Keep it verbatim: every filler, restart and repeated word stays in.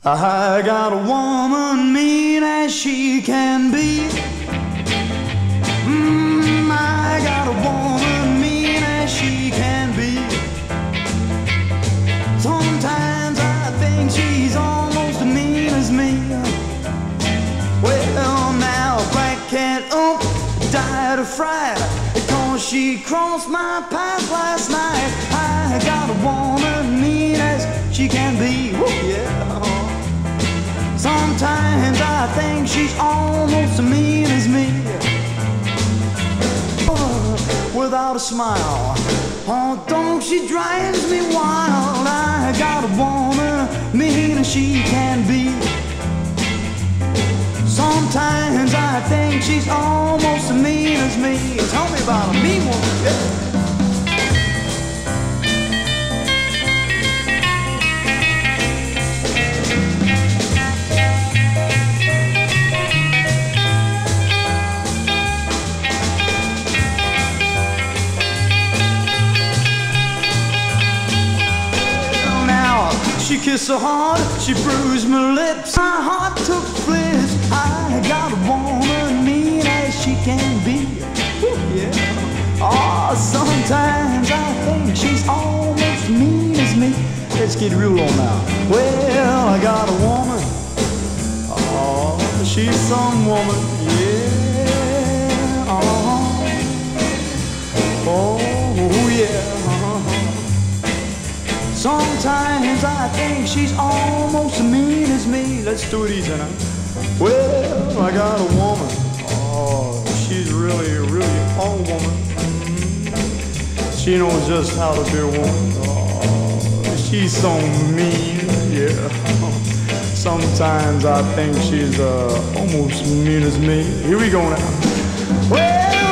I got a woman mean as she can be. Mm, I got a woman mean as she can be. Sometimes I think she's almost as mean as me. Well, now Black Cat, oh, died of fright because she crossed my path last night. I got a woman mean as she can be. Woo, yeah. Sometimes I think she's almost as mean as me. Oh, without a smile, oh, don't she drives me wild. I got a woman mean as she can be. Sometimes I think she's almost as mean as me. Tell me about a mean woman. Yeah. She kissed so hard, she bruised my lips. My heart took flips. I got a woman mean as she can be. Woo, yeah. Oh, sometimes I think she's almost mean as me. Let's get real on now. Well, I got a woman. Oh, she's some woman. Yeah. Uh-huh. Oh, yeah. Sometimes I think she's almost as mean as me. Let's do it easy now. Well, I got a woman. Oh, she's really, really a woman. Mm-hmm. She knows just how to be a woman. Oh, she's so mean, yeah. Sometimes I think she's uh, almost as mean as me. Here we go now. Well,